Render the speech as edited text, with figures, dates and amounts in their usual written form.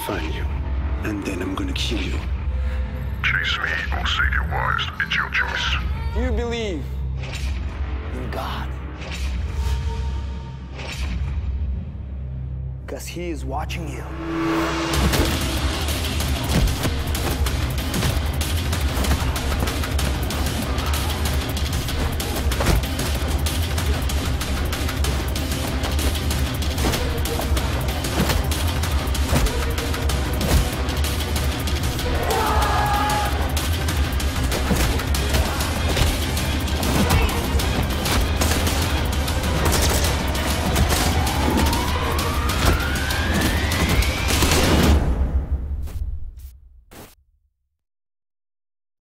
find you, and then I'm gonna kill you. Chase me or save your wives. It's your choice. Do you believe in God? Because He is watching you.